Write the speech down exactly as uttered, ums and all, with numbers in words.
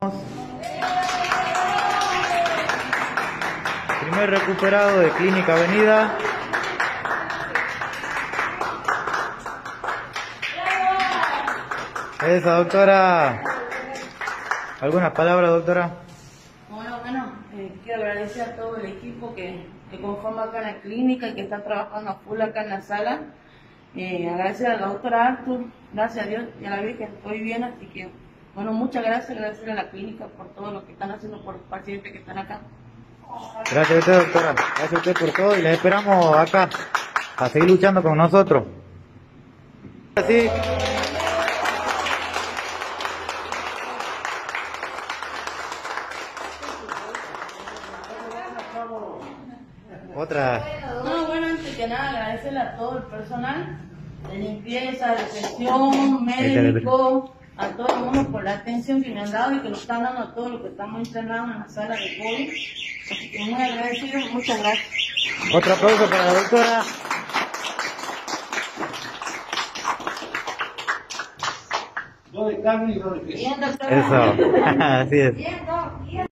Primer recuperado de Clínica Avenida. Esa, doctora. ¿Algunas palabras, doctora? Bueno, bueno, eh, quiero agradecer a todo el equipo que, que conforma acá en la clínica y que está trabajando a full acá en la sala. Eh, agradecer a la doctora Artur, gracias a Dios y a la Virgen, estoy bien, así que, bueno, muchas gracias, agradecer a la clínica por todo lo que están haciendo por los pacientes que están acá. Gracias a usted, doctora. Gracias a usted por todo y les esperamos acá a seguir luchando con nosotros. Así. Otra. No, bueno, antes que nada agradecerle a todo el personal de limpieza, de recepción, médico, a todo el mundo por la atención que me han dado y que nos están dando a todos los que estamos internados en la sala de COVID. Así que muy agradecido, muchas gracias. Otro aplauso para la doctora. Dos de carne y dos de queso. Bien, doctora. Eso, así es. Bien, doctora.